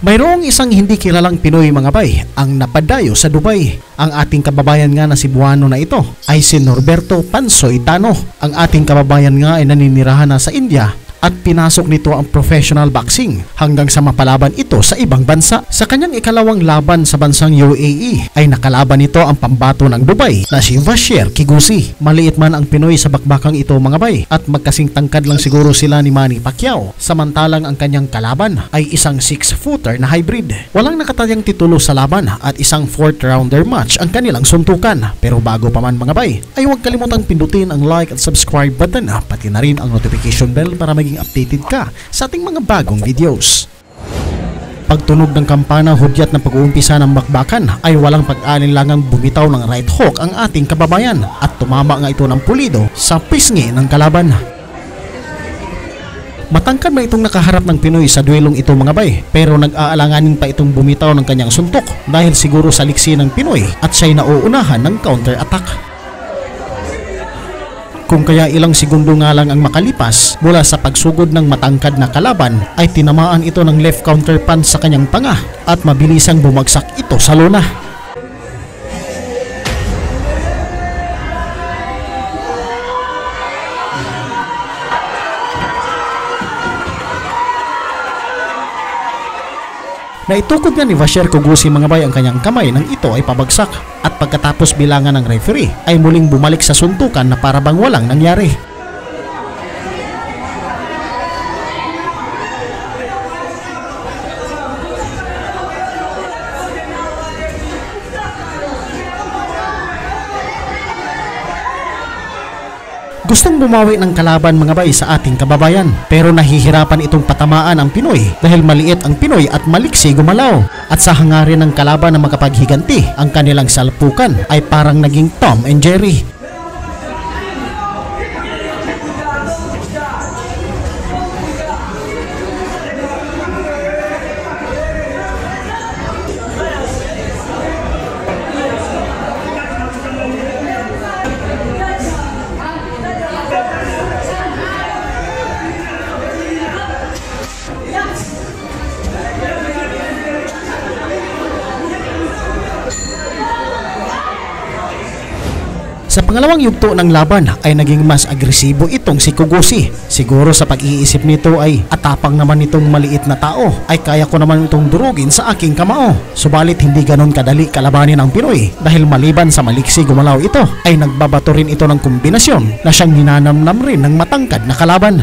Mayroong isang hindi kilalang Pinoy mga bay ang napadayo sa Dubai. Ang ating kababayan nga na Cebuano na ito ay si Norberto Pansoy Tano. Ang ating kababayan nga ay naninirahan na sa India at pinasok nito ang professional boxing hanggang sa mapalaban ito sa ibang bansa. Sa kanyang ikalawang laban sa bansang UAE ay nakalaban nito ang pambato ng Dubai na si Vasher Kigusi. Maliit man ang Pinoy sa bakbakang ito mga bay at magkasing tangkad lang siguro sila ni Manny Pacquiao, samantalang ang kanyang kalaban ay isang 6-footer na hybrid. Walang nakatayang titulo sa laban at isang 4th rounder match ang kanilang suntukan. Pero bago pa man mga bay ay huwag kalimutang pindutin ang like at subscribe button pati na rin ang notification bell para maging updated ka sa ating mga bagong videos. Pagtunog ng kampana hudyat ng pag-uumpisa ng bakbakan ay walang pag-alinlangang bumitaw ng right hook ang ating kababayan at tumama nga ito ng pulido sa pisngi ng kalaban. Matangkad na itong nakaharap ng Pinoy sa duelong ito mga bay, pero nag-aalanganin pa itong bumitaw ng kanyang suntok dahil siguro sa liksi ng Pinoy at siya'y nauunahan ng counter-attack. Kung kaya ilang segundo nga lang ang makalipas mula sa pagsugod ng matangkad na kalaban ay tinamaan ito ng left counter punch sa kanyang panga at mabilisang bumagsak ito sa lona. Naitukod nga ni Vasher Kigusi mga bay ang kanyang kamay nang ito ay pabagsak at pagkatapos bilangan ng referee ay muling bumalik sa suntukan na para bang walang nangyari. Gustong bumawi ng kalaban mga bay sa ating kababayan pero nahihirapan itong patamaan ang Pinoy dahil maliit ang Pinoy at maliksi gumalaw. At sa hangarin ng kalaban na makapaghiganti, ang kanilang salpukan ay parang naging Tom and Jerry. Sa pangalawang yugto ng laban ay naging mas agresibo itong si Kigusi. Siguro sa pag-iisip nito ay atapang naman itong maliit na tao ay kaya ko naman itong durugin sa aking kamao. Subalit hindi ganon kadali kalabanin ang Pinoy dahil maliban sa maliksi gumalaw ito ay nagbabato rin ito ng kombinasyon na siyang ninanamnam rin ng matangkad na kalaban.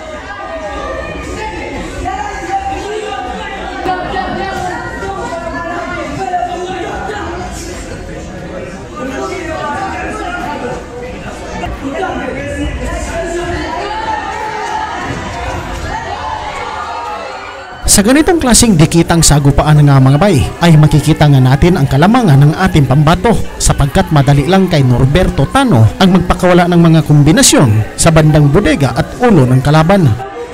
Sa ganitong klaseng dikitang sagupaan nga mga bay ay makikita nga natin ang kalamangan ng ating pambato sapagkat madali lang kay Norberto Tano ang magpakawala ng mga kombinasyon sa bandang bodega at ulo ng kalaban.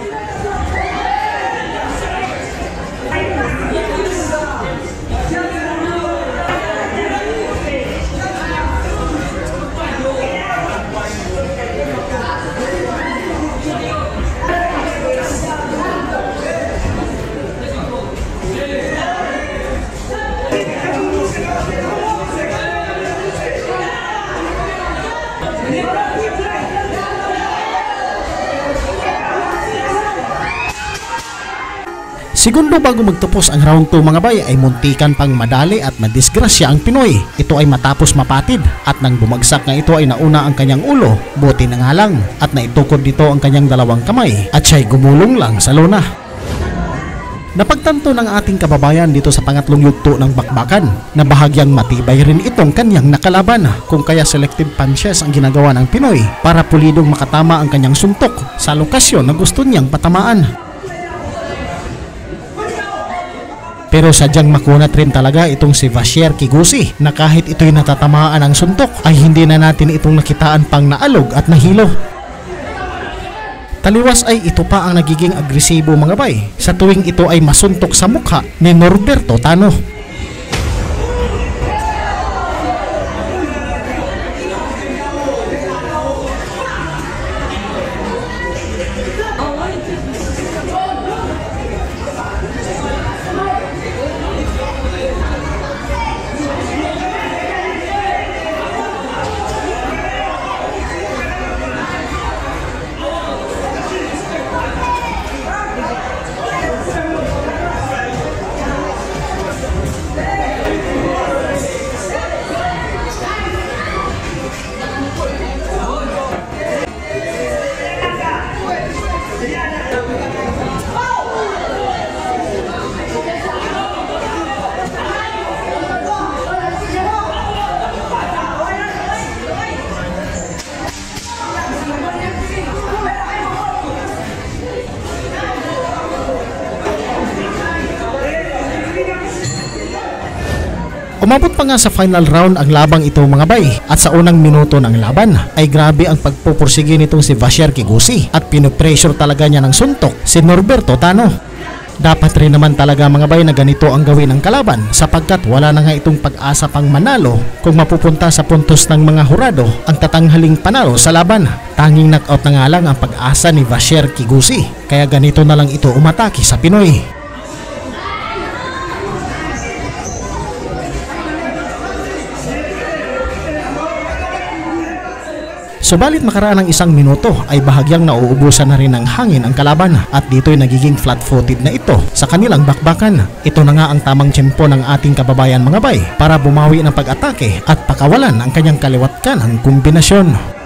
Segundo bago magtapos ang round 2 mga bay ay muntikan pang madali at madisgrasya ang Pinoy. Ito ay matapos mapatid at nang bumagsak nga ito ay nauna ang kanyang ulo, buti na nga lang at naitukod dito ang kanyang dalawang kamay at siya'y gumulong lang sa lona. Napagtanto ng ating kababayan dito sa pangatlong yugto ng bakbakan na bahagyang matibay rin itong kanyang nakalaban kung kaya selective punches ang ginagawa ng Pinoy para pulidong makatama ang kanyang suntok sa lokasyon na gusto niyang patamaan. Pero sadyang makunat rin talaga itong si Vasher Kigusi na kahit ito'y natatamaan ng suntok ay hindi na natin itong nakitaan pang naalog at nahilo. Taliwas ay ito pa ang nagiging agresibo mga bay sa tuwing ito ay masuntok sa mukha ni Norberto Tano. Umabot pa nga sa final round ang labang ito mga bay, at sa unang minuto ng laban ay grabe ang pagpupursige nitong si Vasher Kigusi at pinopressure talaga niya ng suntok si Norberto Tano. Dapat rin naman talaga mga bay na ganito ang gawin ng kalaban, sapagkat wala na nga itong pag-asa pang manalo kung mapupunta sa puntos ng mga hurado ang tatanghaling panalo sa laban. Tanging knockout na nga lang ang pag-asa ni Vasher Kigusi, kaya ganito na lang ito umatake sa Pinoy. Subalit makaraan ng isang minuto ay bahagyang nauubusan na rin ng hangin ang kalaban, at dito'y nagiging flat-footed na ito sa kanilang bakbakan. Ito na nga ang tamang tiyempo ng ating kababayan mga bay para bumawi ng pag-atake at pakawalan ang kanyang kaliwat kanang kombinasyon.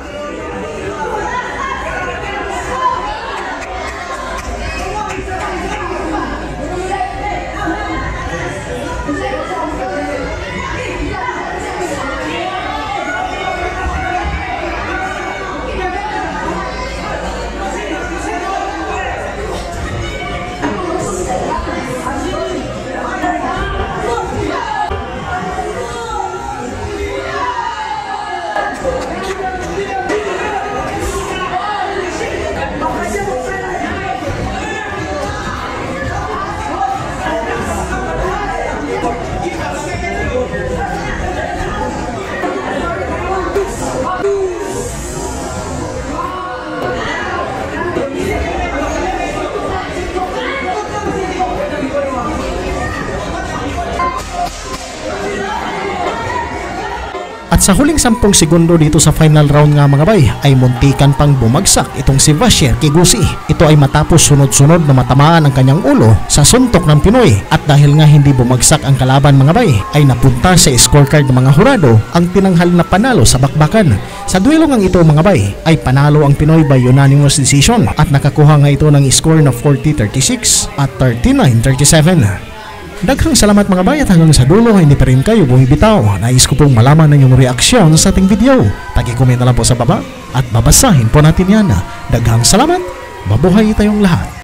At sa huling 10 segundo dito sa final round nga mga bay ay muntikan pang bumagsak itong si Vasher Kigusi. Ito ay matapos sunod-sunod na matamaan ang kanyang ulo sa suntok ng Pinoy, at dahil nga hindi bumagsak ang kalaban mga bay ay napunta sa scorecard ng mga hurado ang tinanghal na panalo sa bakbakan. Sa duelo ngang ito mga bay ay panalo ang Pinoy by unanimous decision at nakakuha nga ito ng score na 40-36 at 39-37. Daghang salamat mga bay, at hanggang sa dulo hindi pa rin kayo bumibitaw. Nais ko pong malaman ng inyong reaksyon sa ating video. Paki-comment na lang po sa baba at babasahin po natin yan. Daghang salamat, mabuhay tayong lahat.